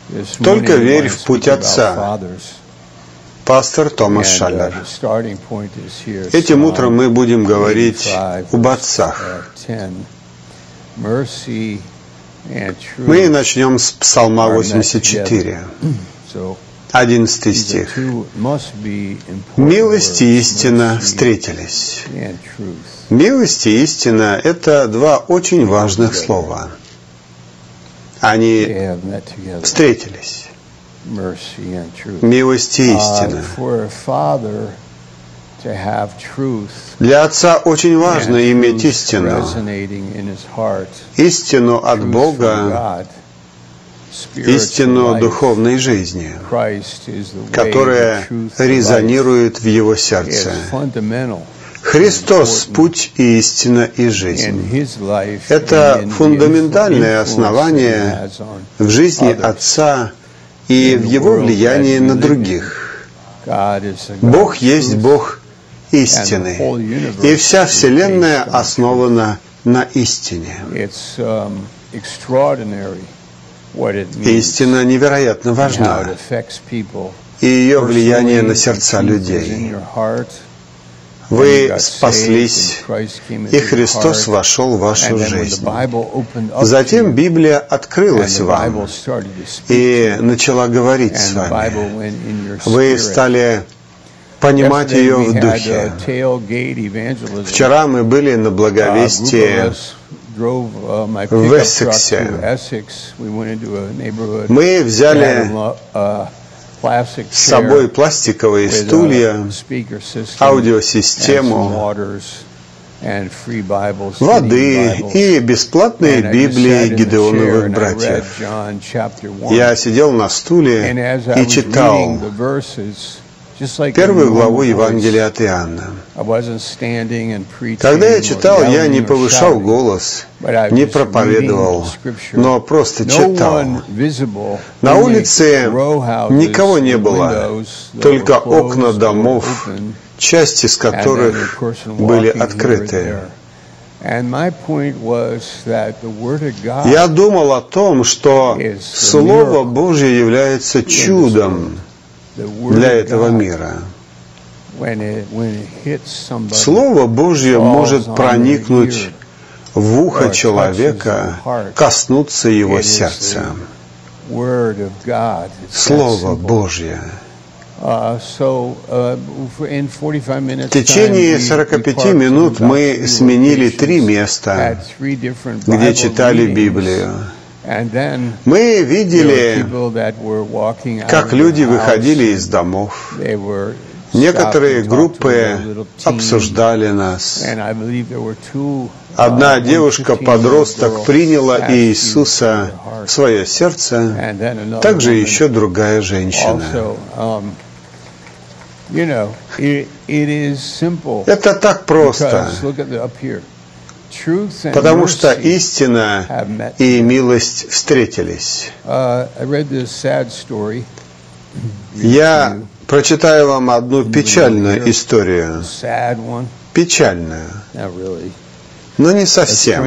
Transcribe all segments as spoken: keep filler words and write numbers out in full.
Только верь в путь Отца. Пастор Томас Шаллер. Этим утром мы будем говорить об отцах. Мы начнем с Псалма восемьдесят четыре. Одиннадцатый стих. Милость и истина встретились. Милость и истина – это два очень важных слова. Они встретились. Милость и истина. Для отца очень важно иметь истину. Истину от Бога, истину духовной жизни, которая резонирует в его сердце. Христос – путь и истина и жизнь. Это фундаментальное основание в жизни Отца и в Его влиянии на других. Бог есть Бог истины, и вся Вселенная основана на истине. Истина невероятно важна, и ее влияние на сердца людей. Вы спаслись, и Христос вошел в вашу жизнь. Затем Библия открылась вам и начала говорить с вами. Вы стали понимать ее в духе. Вчера мы были на благовестии в Эссексе. Мы взяли с собой пластиковые стулья, аудиосистему, воды и бесплатные Библии Гидеоновых братьев. Я сидел на стуле и читал первую главу Евангелия от Иоанна. Когда я читал, я не повышал голос, не проповедовал, но просто читал. На улице никого не было, только окна домов, часть из которых были открыты. Я думал о том, что Слово Божье является чудом для этого мира. Слово Божье может проникнуть в ухо человека, коснуться его сердца. Слово Божье. В течение сорока пяти минут мы сменили три места, где читали Библию. Мы видели, как люди выходили из домов. Некоторые группы обсуждали нас. Одна девушка-подросток приняла Иисуса в свое сердце, также еще другая женщина. Это так просто. Потому что истина и милость встретились. Я прочитаю вам одну печальную историю. Печальную. Но не совсем.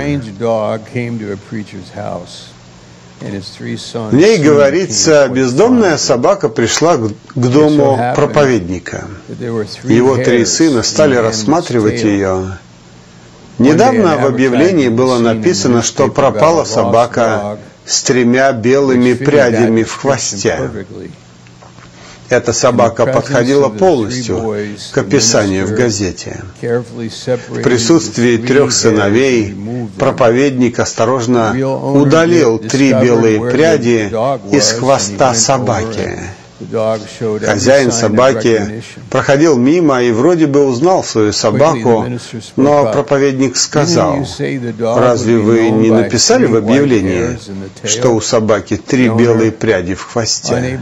В ней говорится, бездомная собака пришла к дому проповедника. Его три сына стали рассматривать ее. Недавно в объявлении было написано, что пропала собака с тремя белыми прядями в хвосте. Эта собака подходила полностью к описанию в газете. В присутствии трех сыновей проповедник осторожно удалил три белые пряди из хвоста собаки. Хозяин собаки проходил мимо и вроде бы узнал свою собаку, но проповедник сказал: «Разве вы не написали в объявлении, что у собаки три белые пряди в хвосте?»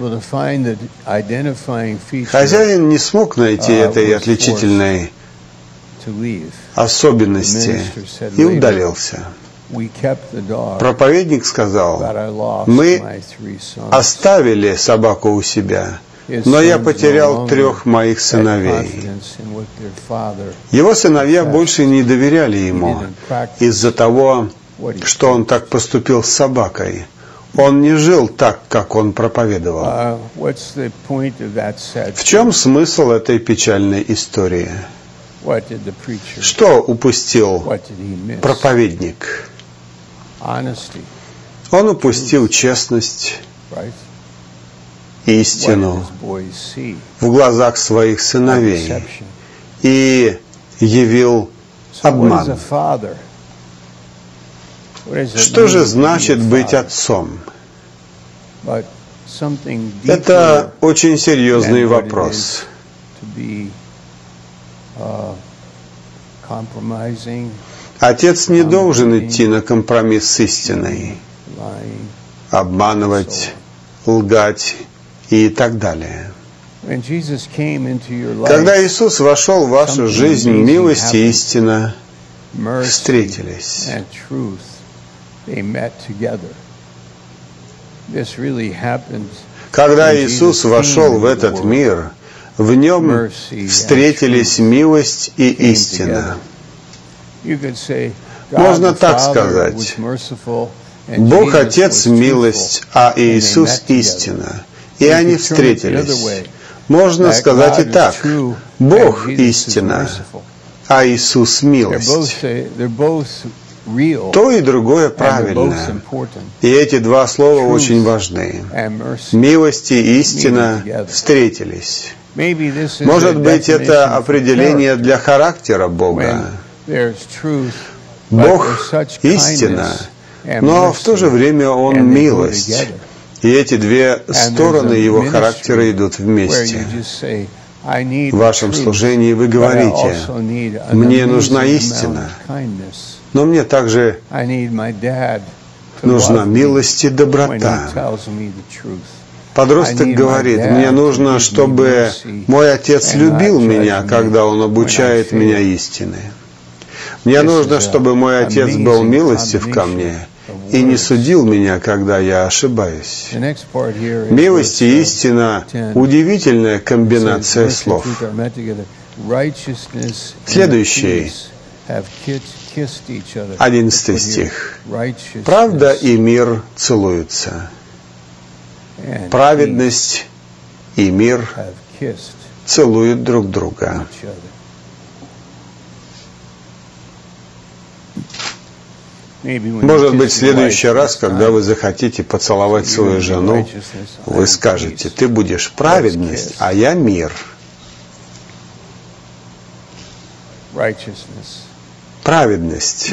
Хозяин не смог найти этой отличительной особенности и удалился. Проповедник сказал: «Мы оставили собаку у себя, но я потерял трех моих сыновей». Его сыновья больше не доверяли ему из-за того, что он так поступил с собакой. Он не жил так, как он проповедовал. В чем смысл этой печальной истории? Что упустил проповедник? Он упустил честность, истину в глазах своих сыновей и явил обман. Что же значит быть отцом? Это очень серьезный вопрос. Отец не должен идти на компромисс с истиной, обманывать, лгать и так далее. Когда Иисус вошел в вашу жизнь, милость и истина встретились. Когда Иисус вошел в этот мир, в нем встретились милость и истина. Можно так сказать. Бог Отец – милость, а Иисус – истина. И они встретились. Можно сказать и так. Бог – истина, а Иисус – милость. То и другое правильно. И эти два слова очень важны. Милость и истина встретились. Может быть, это определение для характера Бога. Бог – истина, но в то же время Он – милость. И эти две стороны Его характера идут вместе. В вашем служении вы говорите: «Мне нужна истина, но мне также нужна милость и доброта». Подросток говорит: «Мне нужно, чтобы мой отец любил меня, когда он обучает меня истине. Мне нужно, чтобы мой отец был милостив ко мне и не судил меня, когда я ошибаюсь». Милость и истина – удивительная комбинация слов. Следующий, одиннадцатый стих. «Правда и мир целуются». Праведность и мир целуют друг друга. Может быть, в следующий раз, когда вы захотите поцеловать свою жену, вы скажете: «Ты будешь праведность, а я мир». Праведность.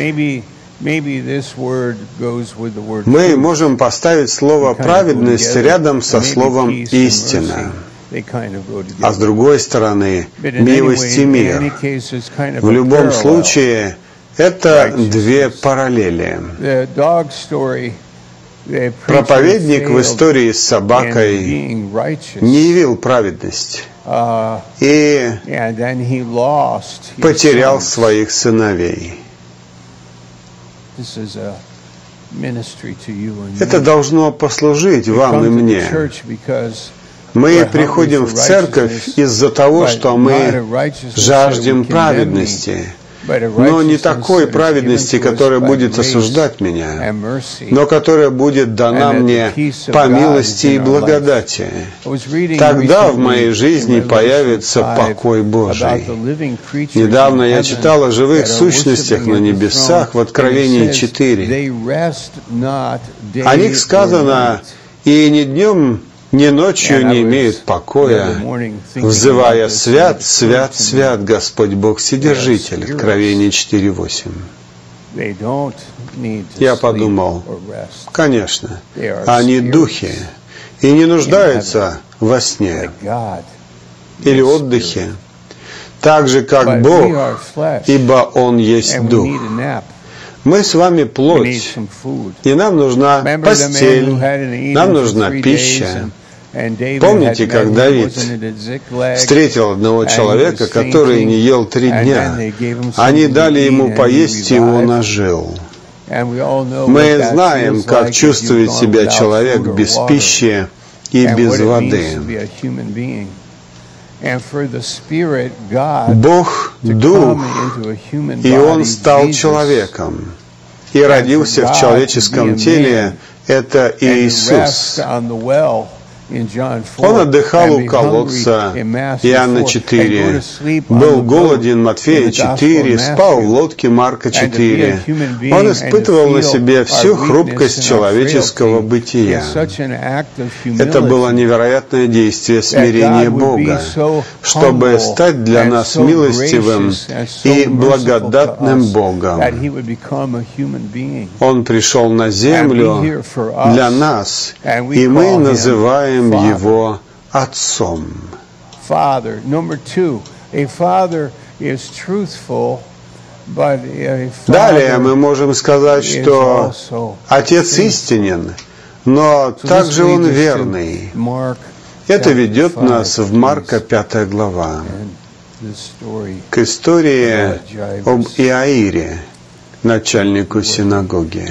Мы можем поставить слово «праведность» рядом со словом «истина». А с другой стороны, милость и мир. В любом случае, это две параллели. Проповедник в истории с собакой не явил праведность и потерял своих сыновей. Это должно послужить вам и мне. Мы приходим в церковь из-за того, что мы жаждем праведности, но не такой праведности, которая будет осуждать меня, но которая будет дана мне по милости и благодати. Тогда в моей жизни появится покой Божий. Недавно я читал о живых сущностях на небесах в Откровении четыре. О них сказано: «И ни днем, ни ночью не имеют покоя, взывая: свят, свят, свят Господь Бог Вседержитель». Откровение четыре восемь. Я подумал: конечно, они духи и не нуждаются во сне или отдыхе, так же, как Бог, ибо Он есть Дух. Мы с вами плоть, и нам нужна постель, нам нужна пища. Помните, как Давид встретил одного человека, который не ел три дня? Они дали ему поесть, и он ожил. Мы знаем, как чувствует себя человек без пищи и без воды. Бог – Дух, и Он стал человеком, и родился в человеческом теле. это Иисус. Он отдыхал у колодца, Иоанна четыре, был голоден, Матфея четыре, спал в лодке, Марка четыре. Он испытывал на себе всю хрупкость человеческого бытия. Это было невероятное действие смирения Бога, чтобы стать для нас милостивым и благодатным Богом. Он пришел на землю для нас, и мы называем Его Отцом. Далее мы можем сказать, что Отец истинен, но также Он верный. Это ведет нас в Марка пятая глава, к истории об Иаире, начальнику синагоги.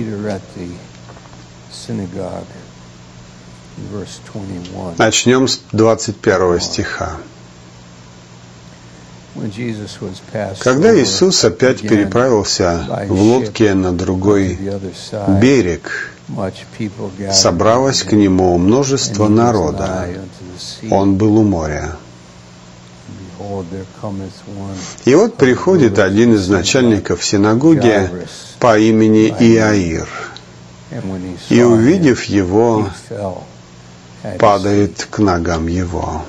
Начнем с двадцать первого стиха. Когда Иисус опять переправился в лодке на другой берег, собралось к Нему множество народа. Он был у моря. И вот приходит один из начальников синагоги по имени Иаир, и, увидев Его, падает к ногам Его.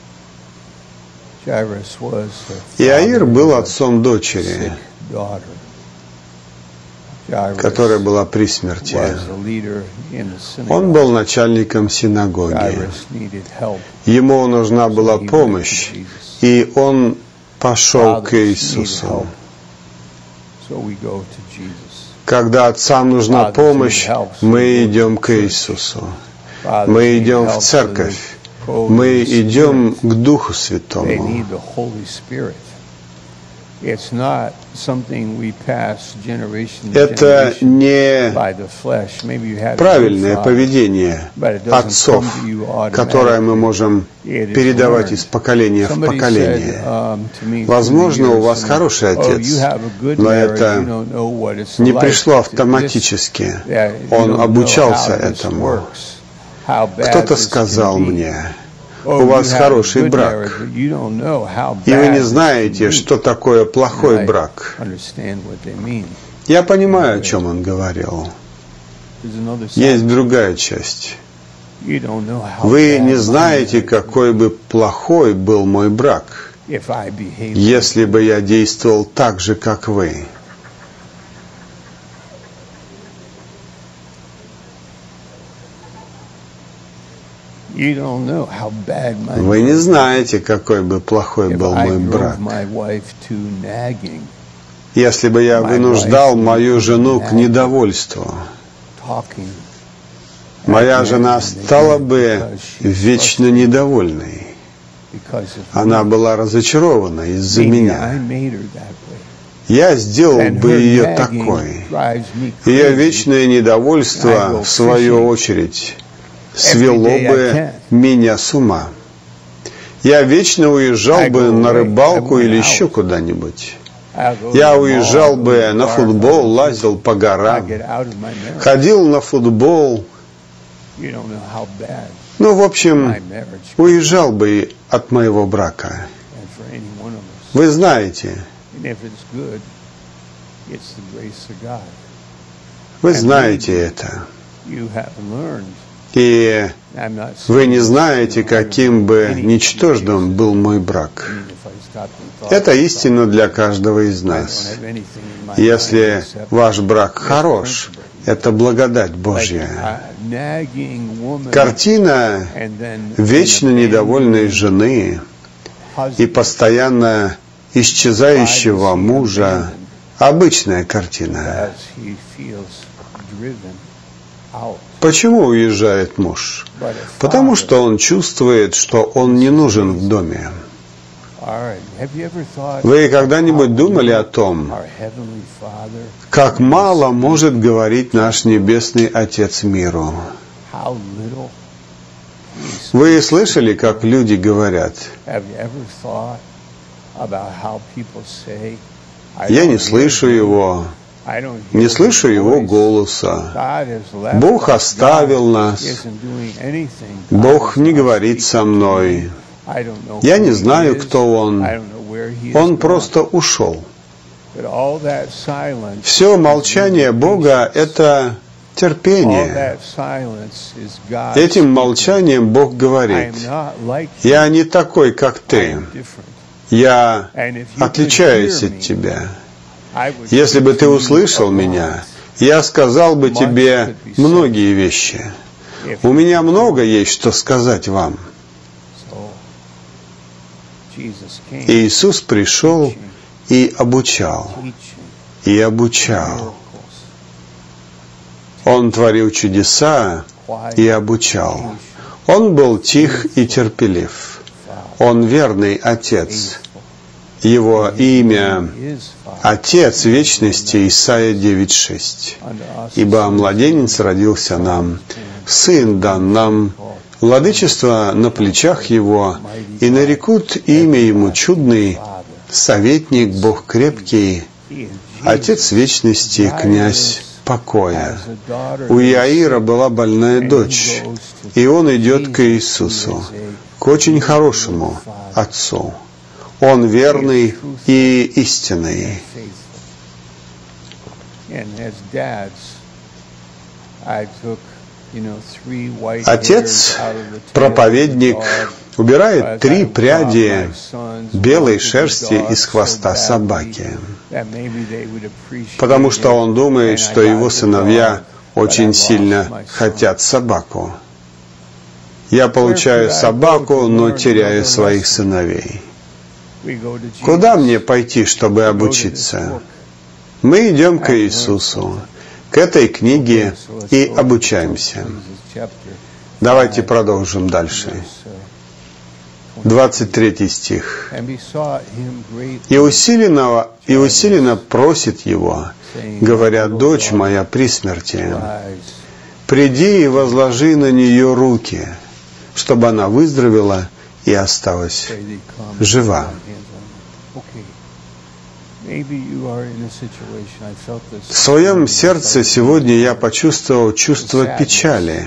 Иаир был отцом дочери, которая была при смерти. Он был начальником синагоги. Ему нужна была помощь, и он пошел к Иисусу. Когда отцам нужна помощь, мы идем к Иисусу. Мы идем в церковь. Мы идем к Духу Святому. Это не правильное поведение отцов, которое мы можем передавать из поколения в поколение. Возможно, у вас хороший отец, но это не пришло автоматически. Он обучался этому. Кто-то сказал мне: у вас хороший брак, и вы не знаете, что такое плохой брак. Я понимаю, о чем он говорил. Есть другая часть. Вы не знаете, какой бы плохой был мой брак, если бы я действовал так же, как вы. Вы не знаете, какой бы плохой был мой брак, если бы я вынуждал мою жену к недовольству. Моя жена стала бы вечно недовольной. Она была разочарована из-за меня. Я сделал бы ее такой. Ее вечное недовольство, в свою очередь, свело бы меня с ума. Я вечно уезжал бы на рыбалку или еще куда-нибудь. Я уезжал бы на футбол, лазил по горам, ходил на футбол. Ну, в общем, уезжал бы от моего брака. Вы знаете, вы знаете это. И вы не знаете, каким бы ничтожным был мой брак. Это истина для каждого из нас. Если ваш брак хорош, это благодать Божья. Картина вечно недовольной жены и постоянно исчезающего мужа – обычная картина. Почему уезжает муж? Потому что он чувствует, что он не нужен в доме. Вы когда-нибудь думали о том, как мало может говорить наш Небесный Отец миру? Вы слышали, как люди говорят: «Я не слышу его», Не слышу Его голоса. Бог оставил нас. Бог не говорит со мной. Я не знаю, кто Он. Он просто ушел. Все молчание Бога – это терпение. Этим молчанием Бог говорит: «Я не такой, как ты. Я отличаюсь от тебя. Если бы ты услышал меня, я сказал бы тебе многие вещи. У меня много есть, что сказать вам». Иисус пришел и обучал, и обучал. Он творил чудеса и обучал. Он был тих и терпелив. Он верный Отец. Его имя — Отец вечности, Исайя девять шесть. «Ибо младенец родился нам, сын дан нам, владычество на плечах Его, и нарекут имя Ему чудный, советник, Бог крепкий, Отец вечности, князь покоя». У Иаира была больная дочь, и он идет к Иисусу, к очень хорошему Отцу. Он верный и истинный. Отец, проповедник, убирает три пряди белой шерсти из хвоста собаки, потому что он думает, что его сыновья очень сильно хотят собаку. Я получаю собаку, но теряю своих сыновей. Куда мне пойти, чтобы обучиться? Мы идем к Иисусу, к этой книге, и обучаемся. Давайте продолжим дальше. двадцать третий стих. «И усиленно, и усиленно просит его, говоря: дочь моя при смерти, приди и возложи на нее руки, чтобы она выздоровела и осталась жива». В своем сердце сегодня я почувствовал чувство печали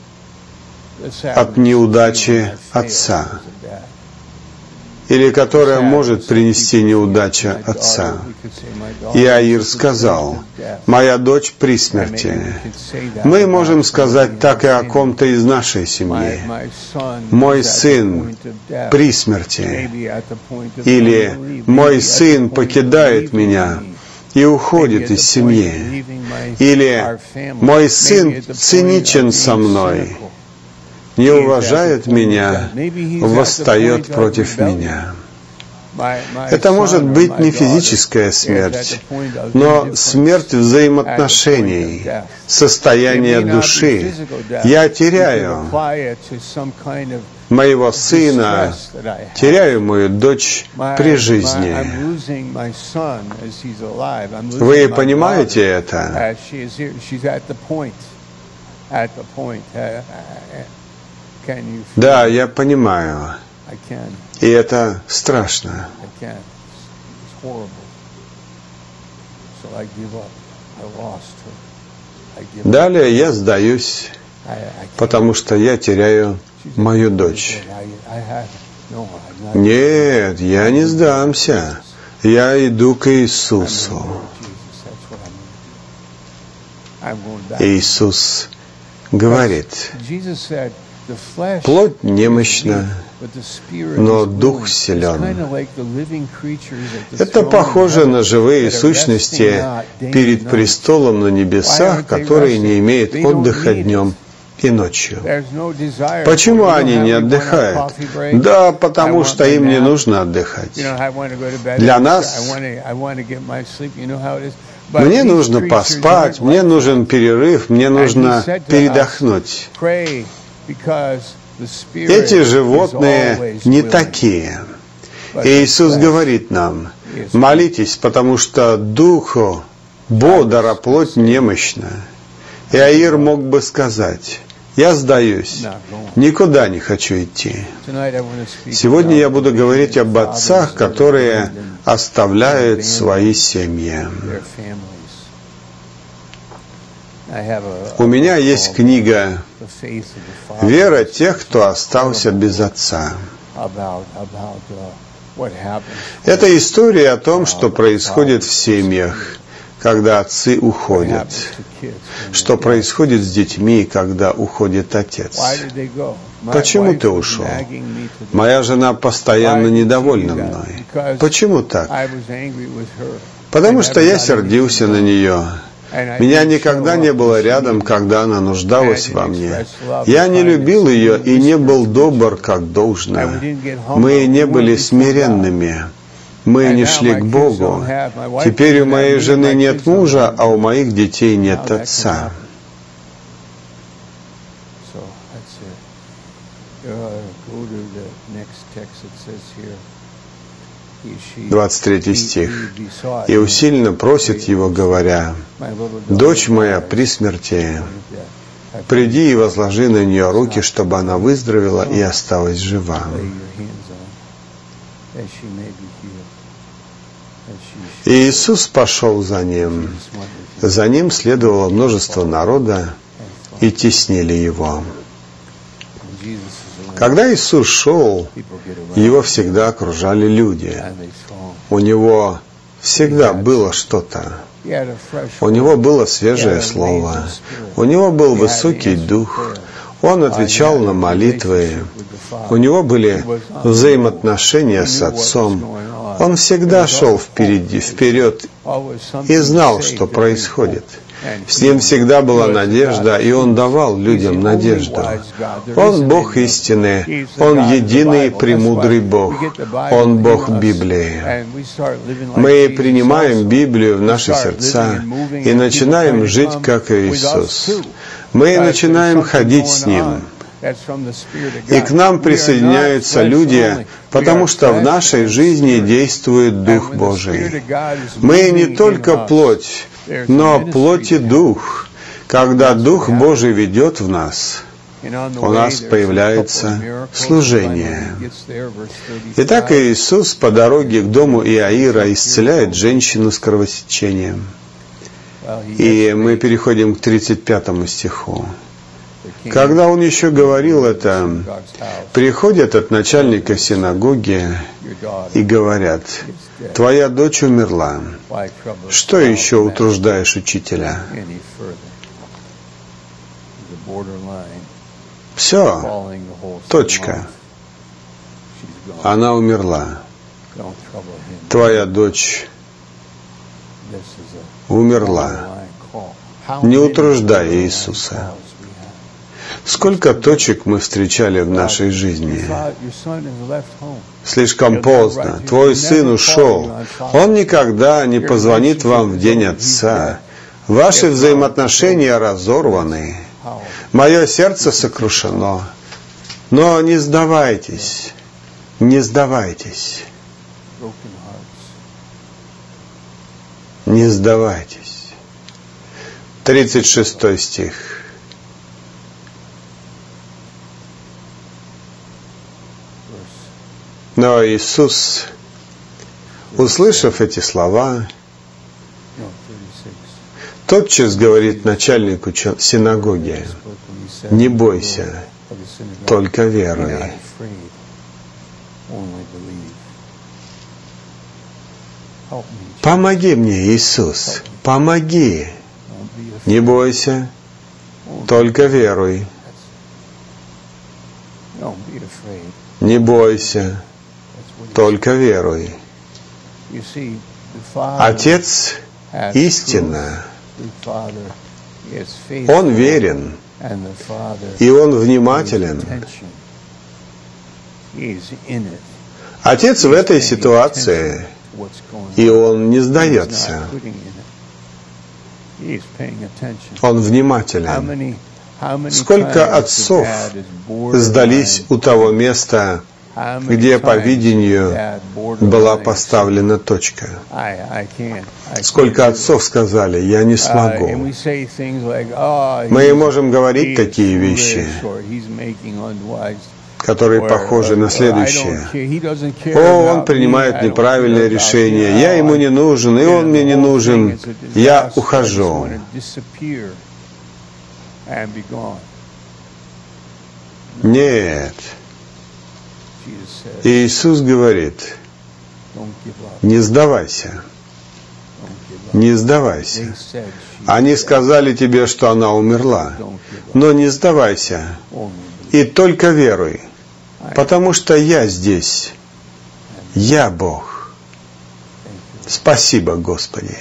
от неудачи отца, или которая может принести неудача отца. Иаир сказал: «Моя дочь при смерти». Мы можем сказать так и о ком-то из нашей семьи. «Мой сын при смерти», или «Мой сын покидает меня и уходит из семьи», или «Мой сын циничен со мной, не уважает меня, восстает против меня». Это может быть не физическая смерть, но смерть взаимоотношений, состояние души. Я теряю моего сына, теряю мою дочь при жизни. Вы понимаете это? Да, я понимаю. И это страшно. Далее я сдаюсь, потому что я теряю мою дочь. Нет, я не сдамся. Я иду к Иисусу. Иисус говорит: плоть немощна, но дух силен. Это похоже на живые сущности перед престолом на небесах, которые не имеют отдыха днем и ночью. Почему они не отдыхают? Да, потому что им не нужно отдыхать. Для нас мне нужно поспать, мне нужен перерыв, мне нужно передохнуть. Эти животные не такие. И Иисус говорит нам: молитесь, потому что духу бодр, а плоть немощна. Иаир мог бы сказать: я сдаюсь, никуда не хочу идти. Сегодня я буду говорить об отцах, которые оставляют свои семьи. У меня есть книга «Вера тех, кто остался без отца». Это история о том, что происходит в семьях, когда отцы уходят, что происходит с детьми, когда уходит отец. Почему ты ушел? Моя жена постоянно недовольна мной. Почему так? Потому что я сердился на нее. Меня никогда не было рядом, когда она нуждалась во мне. Я не любил ее и не был добр, как должно. Мы не были смиренными. Мы не шли к Богу. Теперь у моей жены нет мужа, а у моих детей нет отца. двадцать третий стих. «И усиленно просит его, говоря: дочь моя при смерти, приди и возложи на нее руки, чтобы она выздоровела и осталась жива». И Иисус пошел за ним. За ним следовало множество народа, и теснили его. Когда Иисус шел, его всегда окружали люди. У него всегда было что-то. У него было свежее слово. У него был высокий дух. Он отвечал на молитвы. У него были взаимоотношения с Отцом. Он всегда шел впереди, вперед и знал, что происходит. С ним всегда была надежда, и он давал людям надежду. Он Бог истины, Он единый премудрый Бог, Он Бог Библии. Мы принимаем Библию в наши сердца и начинаем жить, как Иисус. Мы начинаем ходить с Ним. И к нам присоединяются люди, потому что в нашей жизни действует Дух Божий. Мы не только плоть, но плоть и дух. Когда Дух Божий ведет в нас, у нас появляется служение. Итак, Иисус по дороге к дому Иаира исцеляет женщину с кровотечением. И мы переходим к тридцать пятому стиху. Когда он еще говорил это, приходят от начальника синагоги и говорят: «Твоя дочь умерла. Что еще утруждаешь учителя?» Все. Точка. Она умерла. Твоя дочь умерла. Не утруждай Иисуса. Сколько точек мы встречали в нашей жизни? Слишком поздно. Твой сын ушел. Он никогда не позвонит вам в день отца. Ваши взаимоотношения разорваны. Мое сердце сокрушено. Но не сдавайтесь. Не сдавайтесь. Не сдавайтесь. тридцать шестой стих. Но Иисус, услышав эти слова, тотчас говорит начальнику синагоги: «Не бойся, только веруй». Помоги мне, Иисус, помоги. Не бойся, только веруй. Не бойся, только веруй. Отец истинно. Он верен, и Он внимателен. Отец в этой ситуации, и Он не сдается. Он внимателен. Сколько отцов сдались у того места, где по видению была поставлена точка? Сколько отцов сказали: «Я не смогу». Мы можем говорить такие вещи, которые похожи на следующее: «О, он принимает неправильное решение, я ему не нужен, и он мне не нужен, я ухожу». Нет. Иисус говорит, не сдавайся. Не сдавайся. Они сказали тебе, что она умерла, но не сдавайся. И только веруй, потому что я здесь. Я Бог. Спасибо, Господи.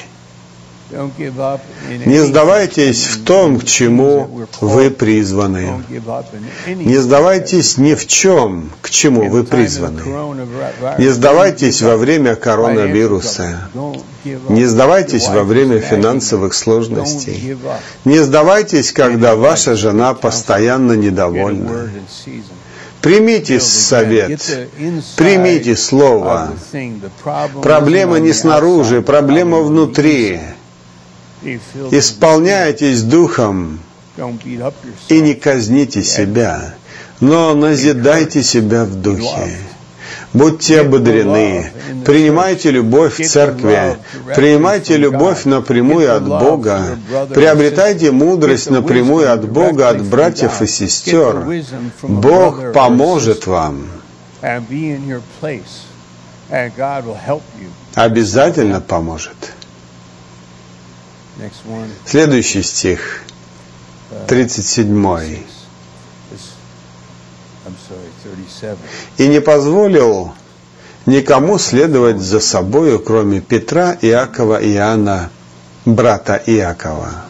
Не сдавайтесь в том, к чему вы призваны. Не сдавайтесь ни в чем, к чему вы призваны. Не сдавайтесь во время коронавируса. Не сдавайтесь во время финансовых сложностей. Не сдавайтесь, когда ваша жена постоянно недовольна. Примите совет, примите слово. Проблема не снаружи, проблема внутри. Исполняйтесь Духом и не казните себя, но назидайте себя в Духе. Будьте ободрены, принимайте любовь в церкви, принимайте любовь напрямую от Бога, приобретайте мудрость напрямую от Бога, от братьев и сестер. Бог поможет вам. Обязательно поможет. Следующий стих, тридцать седьмой. «И не позволил никому следовать за собою, кроме Петра, Иакова и Иоанна, брата Иакова».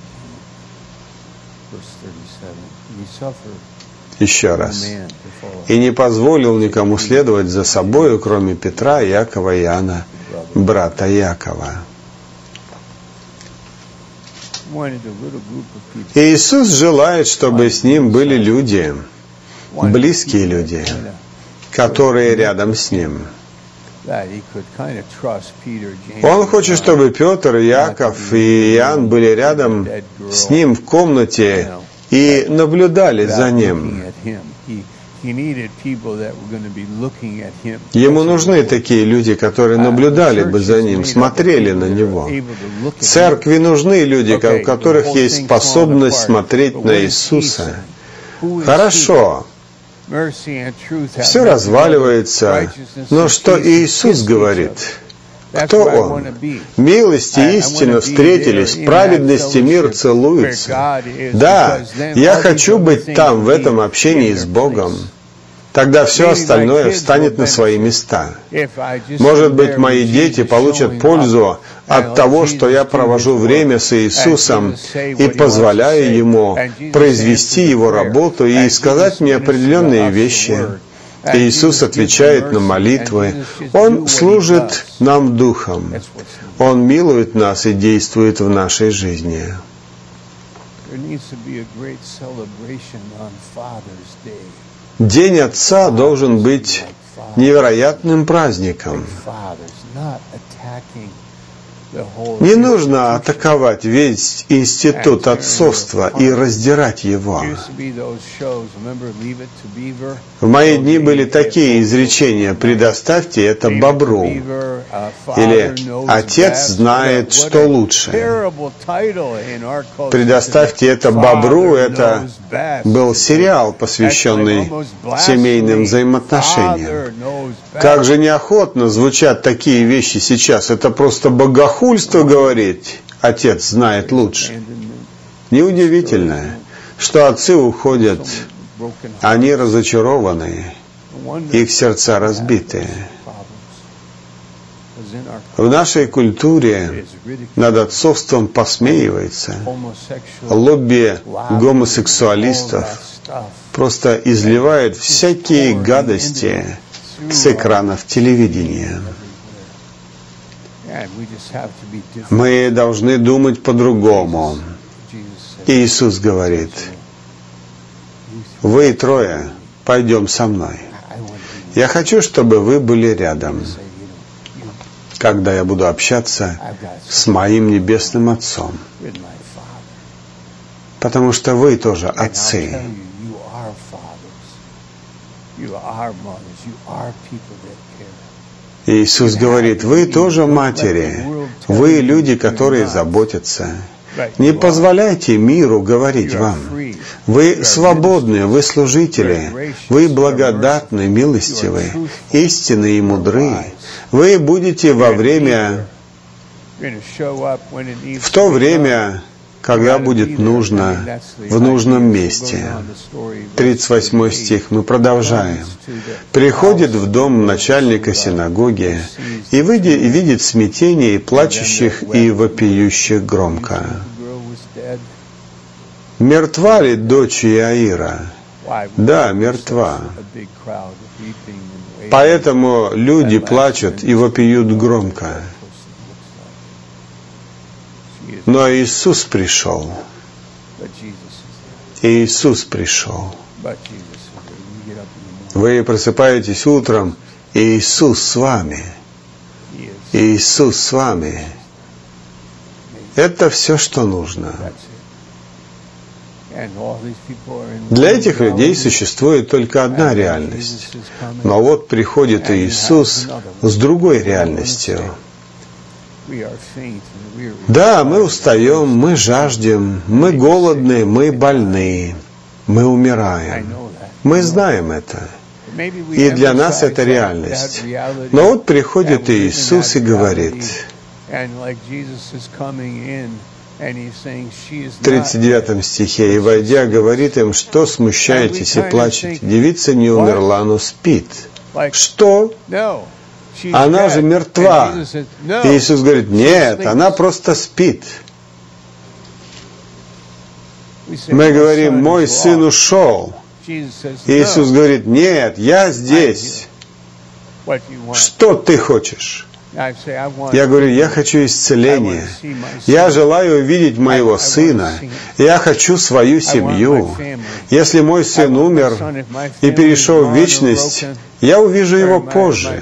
Еще раз. «И не позволил никому следовать за собою, кроме Петра, Иакова и Иоанна, брата Иакова». Иисус желает, чтобы с Ним были люди, близкие люди, которые рядом с Ним. Он хочет, чтобы Петр, Иаков и Иоанн были рядом с Ним в комнате и наблюдали за Ним. Ему нужны такие люди, которые наблюдали бы за Ним, смотрели на Него. Церкви нужны люди, у которых есть способность смотреть на Иисуса. Хорошо. Все разваливается, но что Иисус говорит? Кто Он? Милость и истина встретились, праведность и мир целуются. Да, я хочу быть там, в этом общении с Богом. Тогда все остальное встанет на свои места. Может быть, мои дети получат пользу от того, что я провожу время с Иисусом и позволяю Ему произвести Его работу и сказать мне определенные вещи. Иисус отвечает на молитвы. Он служит нам Духом. Он милует нас и действует в нашей жизни. День Отца должен быть невероятным праздником. Не нужно атаковать весь институт отцовства и раздирать его. В мои дни были такие изречения: «Предоставьте это бобру», или «Отец знает, что лучше». «Предоставьте это бобру» — это был сериал, посвященный семейным взаимоотношениям. Как же неохотно звучат такие вещи сейчас. Это просто богохульство говорить «Отец знает лучше». Неудивительно, что отцы уходят, они разочарованы, их сердца разбиты. В нашей культуре над отцовством посмеивается. Лобби гомосексуалистов просто изливает всякие гадости с экранов телевидения. Мы должны думать по-другому. Иисус говорит: «Вы трое, пойдем со мной. Я хочу, чтобы вы были рядом, когда я буду общаться с моим Небесным Отцом. Потому что вы тоже отцы». Иисус говорит: «Вы тоже матери, вы люди, которые заботятся. Не позволяйте миру говорить вам. Вы свободны, вы служители, вы благодатны, милостивы, истинны и мудры. Вы будете во время, в то время, когда будет нужно, в нужном месте. тридцать восьмой стих, мы продолжаем. «Приходит в дом начальника синагоги и видит смятение и плачущих, и вопиющих громко. Мертва ли дочь Иаира? Да, мертва. Поэтому люди плачут и вопиют громко. Но Иисус пришел. Иисус пришел. Вы просыпаетесь утром, и Иисус с вами. Иисус с вами. Это все, что нужно. Для этих людей существует только одна реальность. Но вот приходит Иисус с другой реальностью. Да, мы устаем, мы жаждем, мы голодны, мы больны, мы умираем. Мы знаем это. И для нас это реальность. Но вот приходит Иисус и говорит, в тридцать девятом стихе, «И, войдя, говорит им, что смущаетесь и плачете? Девица не умерла, но спит». Что? Она же мертва. И Иисус говорит, нет, она просто спит. Мы говорим, мой сын ушел. Иисус говорит, нет, я здесь. Что ты хочешь? Я говорю, я хочу исцеления. Я желаю увидеть моего сына. Я хочу свою семью. Если мой сын умер и перешел в вечность, я увижу его позже.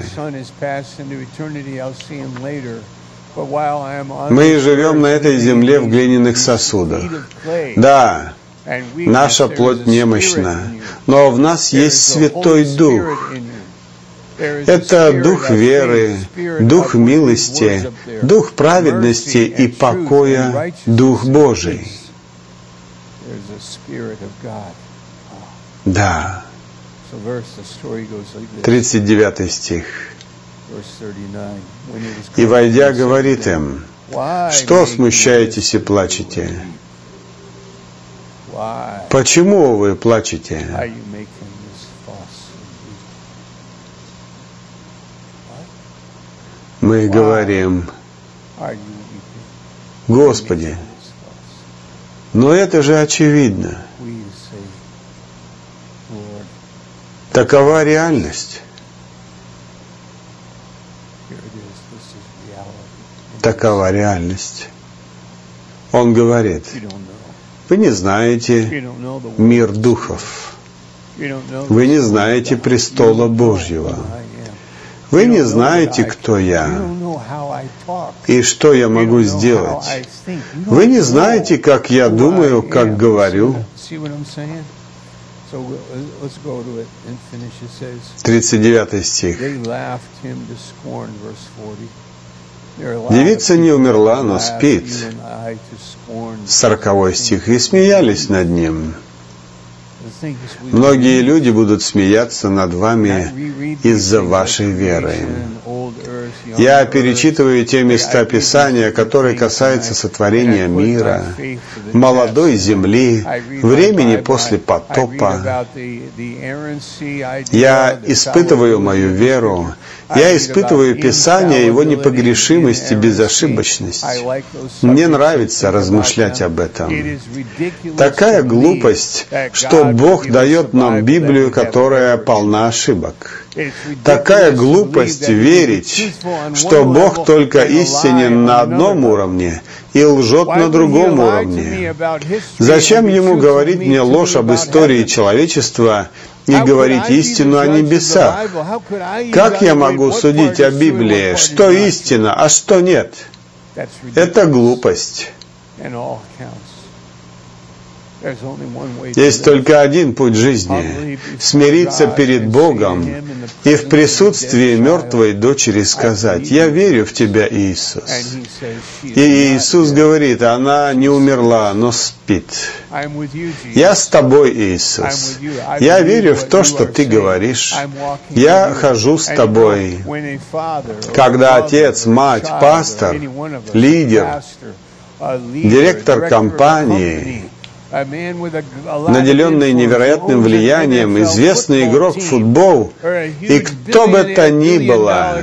Мы живем на этой земле в глиняных сосудах. Да, наша плоть немощна, но в нас есть Святой Дух. Это Дух веры, Дух милости, Дух праведности и покоя, Дух Божий. Да. тридцать девятый стих. «И, войдя, говорит им, что смущаетесь и плачете? Почему вы плачете?» Мы говорим, Господи, но это же очевидно. Такова реальность. Такова реальность. Он говорит, вы не знаете мир духов. Вы не знаете престола Божьего. Вы не знаете, кто я и что я могу сделать. Вы не знаете, как я думаю, как говорю. тридцать девятый стих. «Девица не умерла, но спит». сороковой стих. «И смеялись над ним». Многие люди будут смеяться над вами из-за вашей веры. Я перечитываю те места Писания, которые касаются сотворения мира, молодой земли, времени после потопа. Я испытываю мою веру, я испытываю Писание, его непогрешимость и безошибочность. Мне нравится размышлять об этом. Такая глупость, что Бог дает нам Библию, которая полна ошибок. Такая глупость верить, что Бог только истинен на одном уровне и лжет на другом уровне. Зачем Ему говорить мне ложь об истории человечества и говорить истину о небесах? Как я могу судить о Библии, что истина, а что нет? Это глупость. Есть только один путь жизни – смириться перед Богом и в присутствии мертвой дочери сказать: «Я верю в Тебя, Иисус». И Иисус говорит: «Она не умерла, но спит». «Я с Тобой, Иисус. Я верю в то, что Ты говоришь. Я хожу с Тобой». Когда отец, мать, пастор, лидер, директор компании, наделенный невероятным влиянием, известный игрок в футбол, и кто бы то ни было,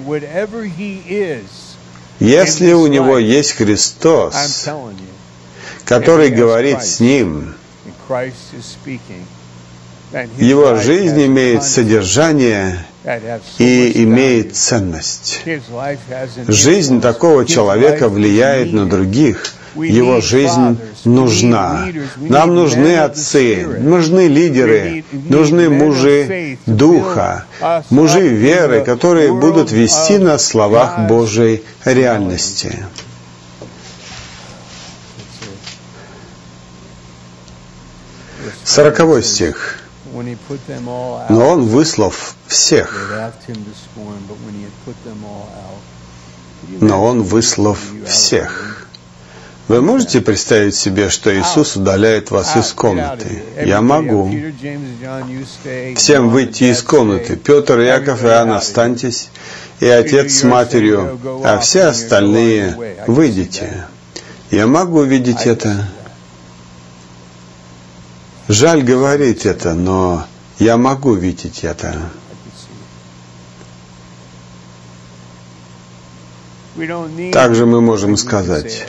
если у него есть Христос, который говорит с ним, его жизнь имеет содержание и имеет ценность. Жизнь такого человека влияет на других. Его жизнь нужна. Нам нужны отцы, нужны лидеры, нужны мужи духа, мужи веры, которые будут вести на словах Божьей реальности. Сороковой стих. Но он, выслав всех, но он, выслав всех. Вы можете представить себе, что Иисус удаляет вас из комнаты? Я могу. Всем выйти из комнаты. Петр, Яков и Иоанн, останьтесь, и отец с матерью, а все остальные выйдите. Я могу видеть это. Жаль говорить это, но я могу видеть это. Также мы можем сказать: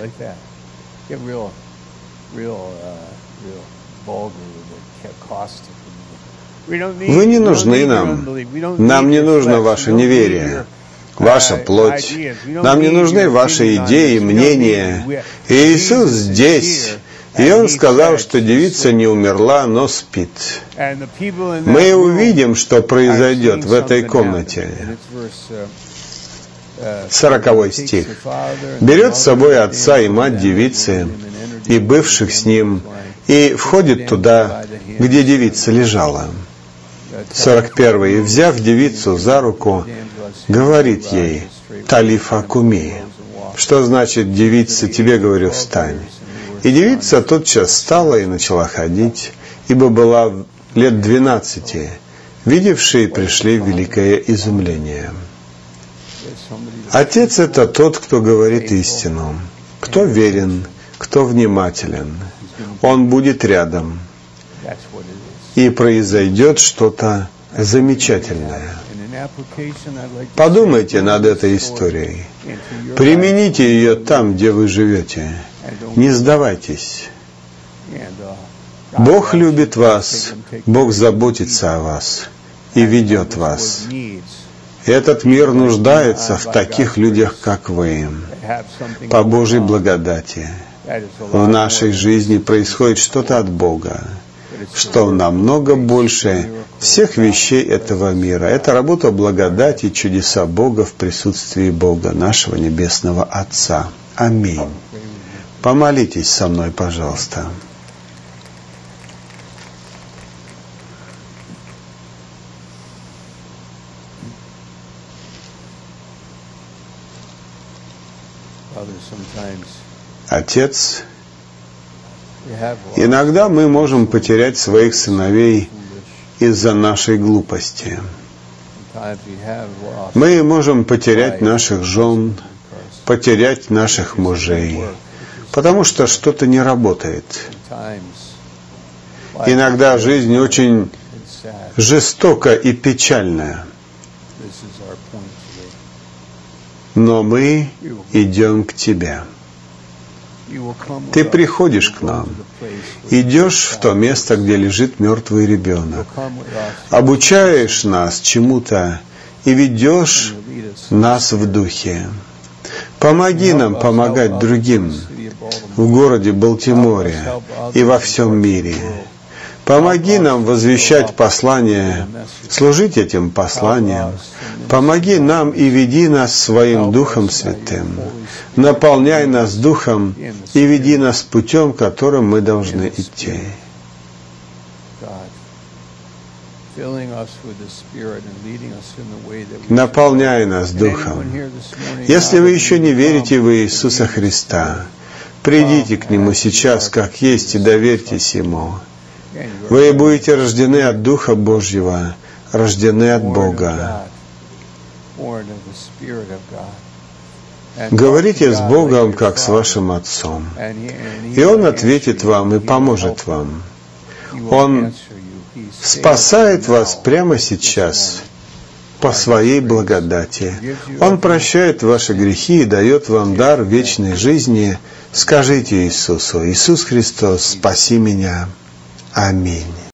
вы не нужны нам. Нам не нужно ваше неверие, ваша плоть. Нам не нужны ваши идеи, мнения. Иисус здесь. И Он сказал, что девица не умерла, но спит. Мы увидим, что произойдет в этой комнате. Сороковой стих. «Берет с собой отца и мать девицы, и бывших с ним, и входит туда, где девица лежала». Сорок первый. «И, взяв девицу за руку, говорит ей: Талифа куми». Что значит: «Девица, тебе говорю, встань». И девица тотчас встала и начала ходить, ибо была лет двенадцати. Видевшие пришли в великое изумление. Отец — это тот, кто говорит истину, кто верен, кто внимателен. Он будет рядом, и произойдет что-то замечательное. Подумайте над этой историей. Примените ее там, где вы живете. Не сдавайтесь. Бог любит вас, Бог заботится о вас и ведет вас. Этот мир нуждается в таких людях, как вы. По Божьей благодати в нашей жизни происходит что-то от Бога, что намного больше всех вещей этого мира. Это работа благодати и чудеса Бога в присутствии Бога, нашего Небесного Отца. Аминь. Помолитесь со мной, пожалуйста. Отец, иногда мы можем потерять своих сыновей из-за нашей глупости. Мы можем потерять наших жен, потерять наших мужей, потому что что-то не работает. Иногда жизнь очень жестока и печальная. Но мы идем к Тебе. Ты приходишь к нам, идешь в то место, где лежит мертвый ребенок, обучаешь нас чему-то и ведешь нас в духе. Помоги нам помогать другим в городе Балтиморе и во всем мире. Помоги нам возвещать послание, служить этим посланием. Помоги нам и веди нас своим Духом Святым. Наполняй нас Духом и веди нас путем, которым мы должны идти. Наполняй нас Духом. Если вы еще не верите в Иисуса Христа, придите к Нему сейчас, как есть, и доверьтесь Ему. Вы будете рождены от Духа Божьего, рождены от Бога. Говорите с Богом, как с вашим Отцом, и Он ответит вам и поможет вам. Он спасает вас прямо сейчас по Своей благодати. Он прощает ваши грехи и дает вам дар вечной жизни. Скажите Иисусу: «Иисус Христос, спаси меня». Аминь.